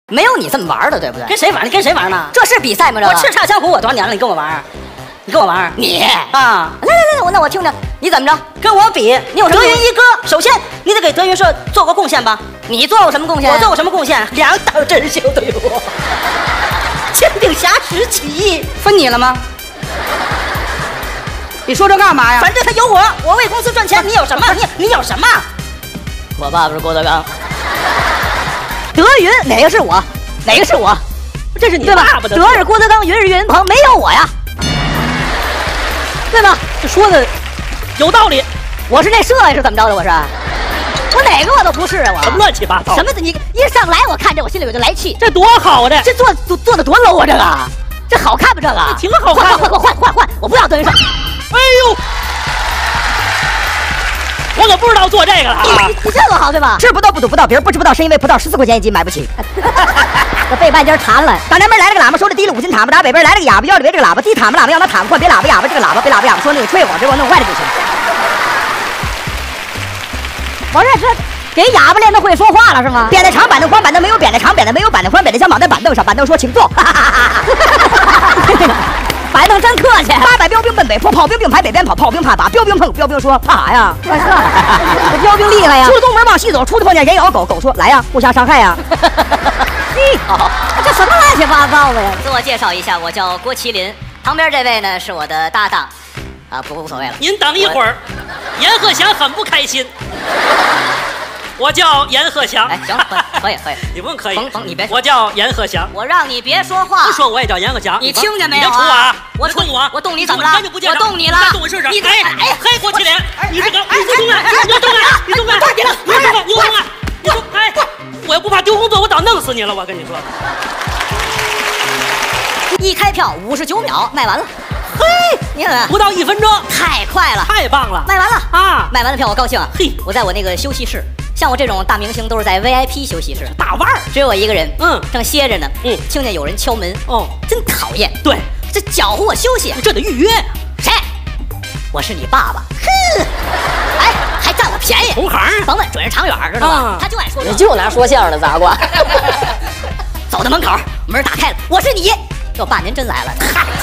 没有你这么玩的，对不对？ 跟谁玩？你跟谁玩呢？ 这是比赛吗？这我叱咤江湖，我多少年了？你跟我玩？你跟我玩？ 你啊！ 来，那我听听，你怎么着？ 跟我比， 你有什么德云一哥，首先你得给德云社做过贡献吧？ 你做过什么贡献？ 我做过什么贡献？2党真修队伍，煎饼侠时起义， 分你了吗？你说这干嘛呀？ 反正他有我为公司赚钱，你有什么？你有什么？ 我爸爸是郭德纲。德云哪个是我？哪个是我？ 这是你对吧？ 爸爸的。 德是郭德纲，云是岳云鹏，没有我呀，对吧？ 这说的有道理。 我是那设计是怎么着的？我哪个我都不是啊！ 什么乱七八糟？ 什么的？你一上来我看这我心里我就来气。 这多好啊！ 这做的多 low 啊！这好看不？这个挺好看。 换！我不要德云社。 哎呦！我可不知道做这个了啊！ 你这多好对吧？ 吃不到不吐不到皮儿，不吃不到是因为葡萄14块钱一斤买不起。 这背半截馋了。 打南边来了个喇嘛，手里提了5斤塔嘛；打北边来了个哑巴，腰里围这个喇叭。提塔嘛喇嘛要拿塔嘛换，别喇叭哑巴这个喇叭，别喇叭哑巴说那个吹我，别给我弄坏了就行。 我这给哑巴练的会说话了是吗？ 扁的长，板凳宽，板凳没有扁的长，扁的没有板凳宽，扁的想绑在板凳上，板凳说请坐。 板凳真客气。 800标兵奔北坡，炮兵并排北边跑，炮兵怕把标兵碰，标兵说怕啥呀？ 这标兵厉害呀！ 出了东门往西走，出去碰见人咬狗，狗说来呀，互相伤害呀。 这什么乱七八糟的呀？自我介绍一下，我叫郭麒麟，旁边这位呢是我的搭档，啊，无所谓了。 您等一会儿，阎鹤祥很不开心。我叫阎鹤祥。 哎，行了，可以。 你不用可以。 冯，你别。 我叫阎鹤祥。 我让你别说话。 不说我也叫阎鹤祥。 你听见没有？ 你别杵我啊！ 我动我， 我动你怎么了？我动你了。 你动我试试。你嘿，郭麒麟，你这个，你动啊！你动啊！你动啊！你动啊！你动！哎，我要不怕丢工作，我早弄死你了！我跟你说。 一开票59秒卖完了。嘿，你看不到1分钟， 太快了， 太棒了， 卖完了啊！ 卖完了票我高兴啊！ 嘿， 我在我那个休息室，像我这种大明星都是在 VIP 休息室， 大腕儿， 只有我一个人，正歇着呢，听见有人敲门，真讨厌， 对， 这搅和我休息， 这得预约。 谁？我是你爸爸。哼，哎，还占我便宜， 同行， 甭问，准是常远，知道吧？他就爱说这， 你就拿说相声的砸挂。 走到门口，门打开了，我是你，我爸您真来了。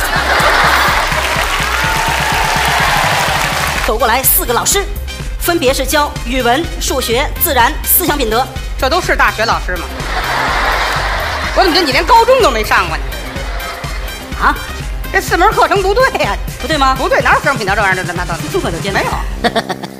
走过来4个老师，分别是教语文、数学、自然、思想品德。 这都是大学老师吗？我怎么觉得你连高中都没上过呢？ 啊， 这4门课程不对呀， 不对吗？ 不对，哪有思想品德这玩意儿的？那这么就接没有。